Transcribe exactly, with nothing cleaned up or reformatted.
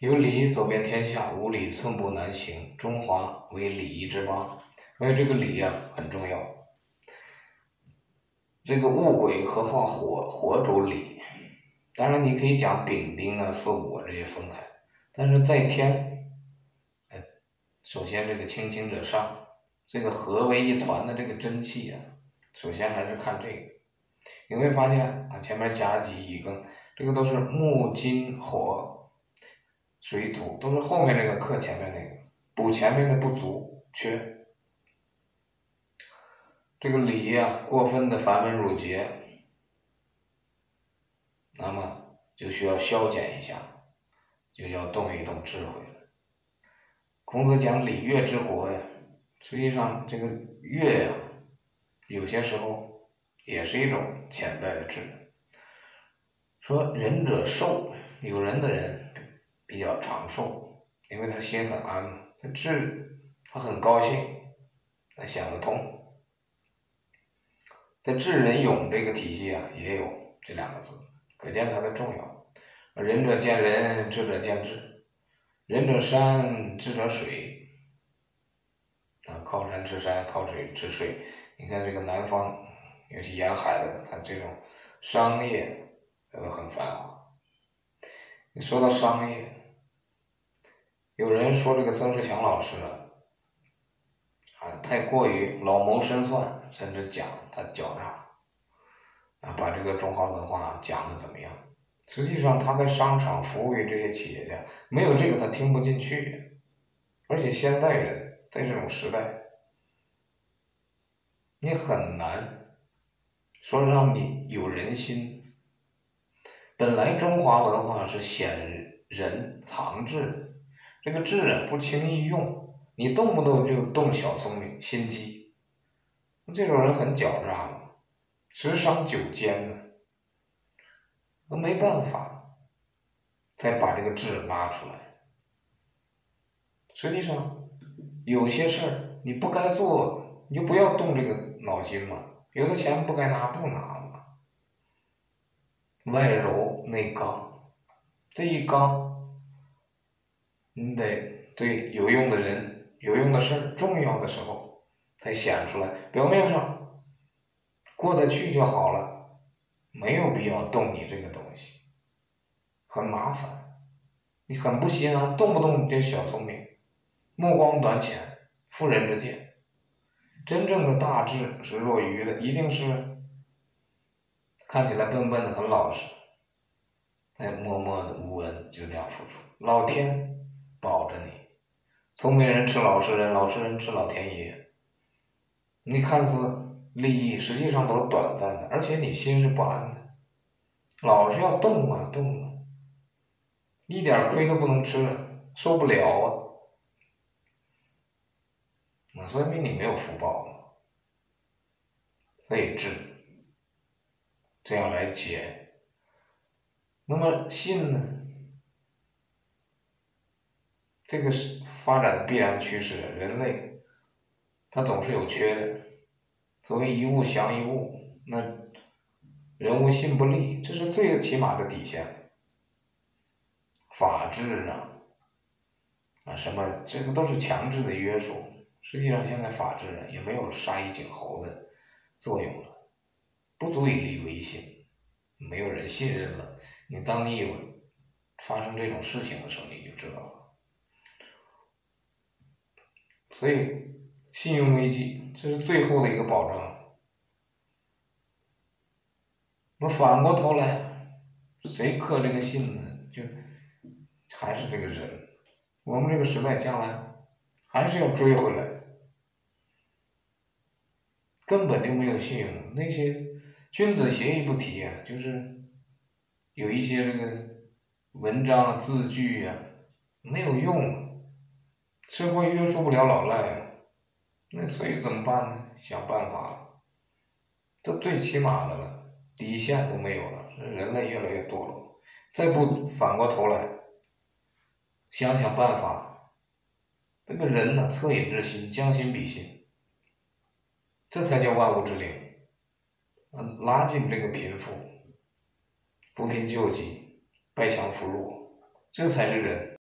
有礼走遍天下，无礼寸步难行。中华为礼仪之邦，所以这个礼呀、很重要。这个戊癸合化火，火主礼。当然你可以讲丙丁啊、巳午啊这些分开，但是在天，呃，首先这个青青者上，这个合为一团的这个真气啊，首先还是看这个。你会发现啊，前面甲己乙庚，这个都是木金火水土，都是后面那个克前面那个，补前面的不足缺。这个礼呀、过分的繁文缛节，那么就需要消减一下，就要动一动智慧了。孔子讲礼乐治国呀，实际上这个乐呀，有些时候也是一种潜在的智。说仁者寿，有仁的人比较长寿，因为他心很安，他智，他很高兴，他想得通。在智仁勇这个体系啊，也有这两个字，可见它的重要。仁者见仁，智者见智。仁者山，智者水。啊，靠山吃山，靠水吃水。你看这个南方，尤其沿海的，它这种商业，它都很繁华。你说到商业，有人说这个曾仕强老师啊，啊，太过于老谋深算，甚至讲他狡诈，啊，把这个中华文化讲的怎么样？实际上他在商场服务于这些企业家，没有这个他听不进去。而且现代人在这种时代，你很难说让你有人心。本来中华文化是显人藏智的，这个智啊不轻易用，你动不动就动小聪明、心机，这种人很狡诈嘛，十伤九奸的，那没办法，才把这个智拉出来。实际上，有些事儿你不该做，你就不要动这个脑筋嘛。有的钱不该拿不拿嘛。外柔内刚，这一刚，你得对有用的人、有用的事儿、重要的时候才显出来。表面上过得去就好了，没有必要动你这个东西，很麻烦，你很不心安，动不动这小聪明。目光短浅，妇人之见。真正的大智是若愚的，一定是看起来笨笨的，很老实，哎，默默的无闻，就这样付出。老天保着你，聪明人吃老实人，老实人吃老天爷。你看似利益，实际上都是短暂的，而且你心是不安的，老是要动啊动啊，一点亏都不能吃，受不了啊。那说明你没有福报了，所以智，这样来解。那么信呢？这个是发展的必然趋势，人类它总是有缺的。所谓一物降一物，那人无信不立，这是最起码的底线。法治啊，啊什么，这个都是强制的约束。实际上，现在法治也没有杀一儆猴的作用了，不足以立威信，没有人信任了。你当你有发生这种事情的时候，你就知道了。所以，信用危机这是最后的一个保障。那反过头来，谁克这个信呢？就还是这个人。我们这个时代将来还是要追回来。根本就没有信用，那些君子协议不提啊，就是有一些这个文章字句啊，没有用，社会约束不了老赖，那所以怎么办呢？想办法，这最起码的了，底线都没有了，人类越来越堕落，再不反过头来想想办法，这个人呢，恻隐之心，将心比心。这才叫万物之灵，拉近这个贫富，扶贫救济，败强扶弱，这才是人。